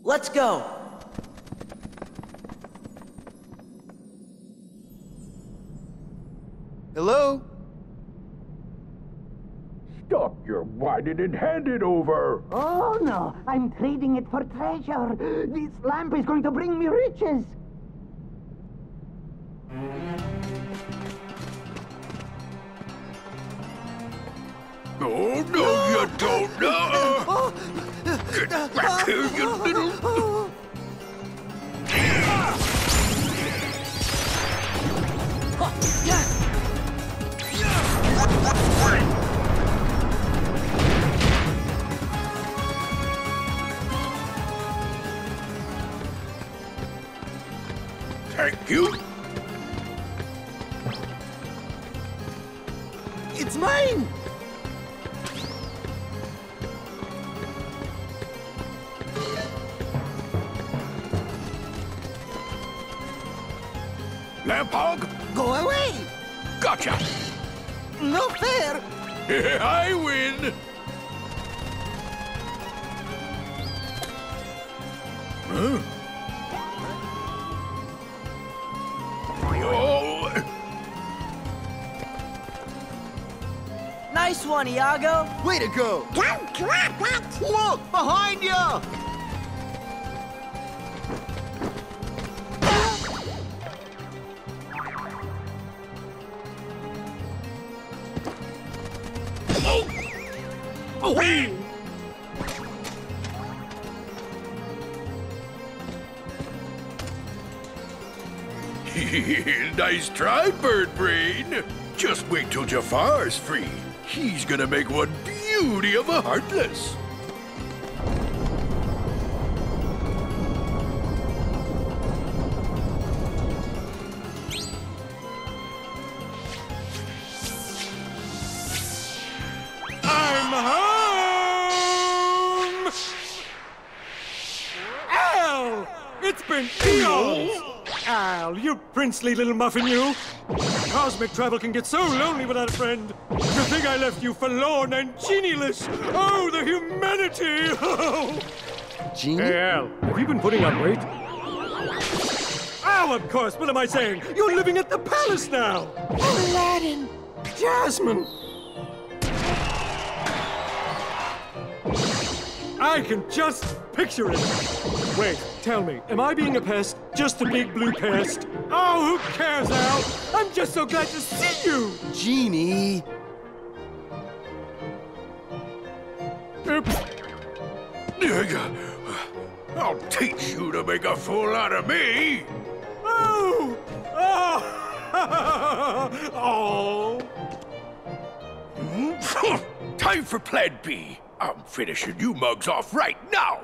Let's go. Hello? Stop your whining and hand it over! Oh, no. I'm trading it for treasure. This lamp is going to bring me riches. Oh, no, you don't know! Get back here, you little... Thank you. It's mine! Lamp hog, Go away! gotcha! No fair! I win! Huh? Oh! Nice one, Iago. Way to go! Don't drop it! Look! Behind you! Oh! Nice try, Bird Brain. Just wait till Jafar's free. He's gonna make one beauty of a heartless. I'm home! Al! It's been eons! Al, you princely little muffin, you! Cosmic travel can get so lonely without a friend. To think I left you forlorn and genieless! Oh, the humanity! Genie? Hey, Al, have you been putting on weight? Oh, of course, what am I saying? You're living at the palace now! Aladdin! Jasmine! I can just picture it. Wait, tell me, am I being a pest? Just a big blue pest? Oh, who cares, Al? I'm just so glad to see you! Genie! Oops. I'll teach you to make a fool out of me! Oh! Oh! Oh! Time for Plan B. I'm finishing you mugs off right now!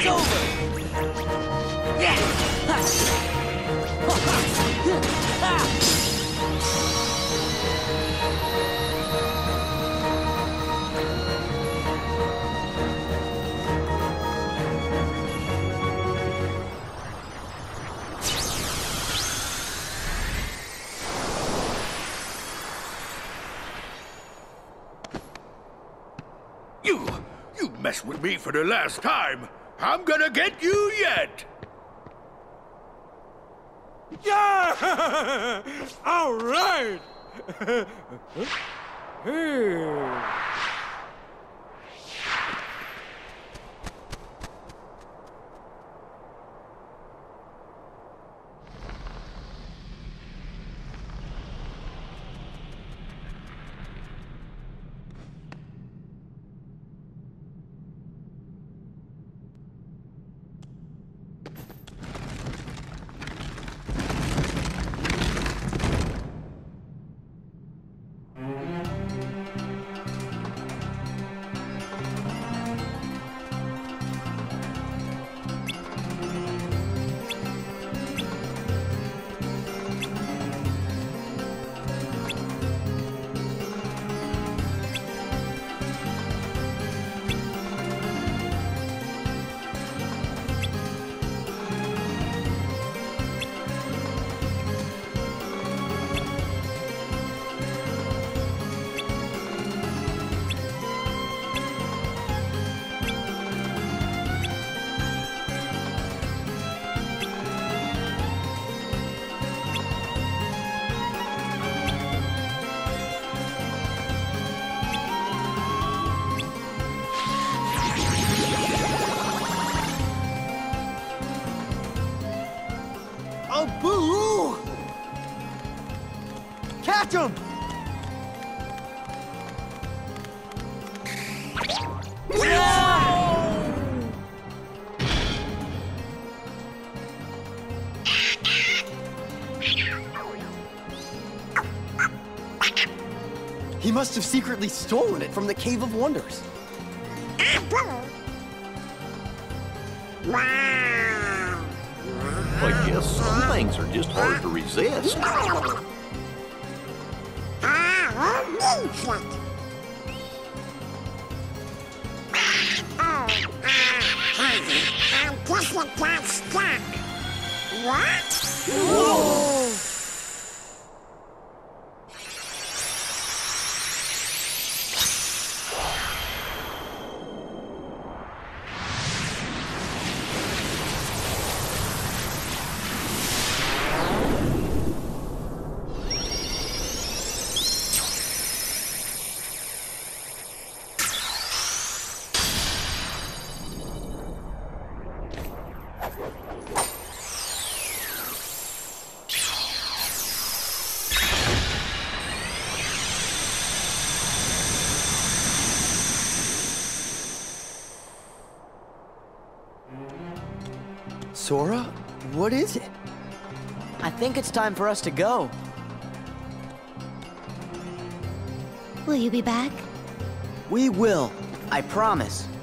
It's over! You mess with me for the last time. I'm gonna get you yet. Yeah! All right! Hey. Oh, boo! Catch him! He must have secretly stolen it from the Cave of Wonders. I guess some things are just hard to resist. I guess it got stuck. What? Whoa! Sora, what is it? I think it's time for us to go. Will you be back? We will. I promise.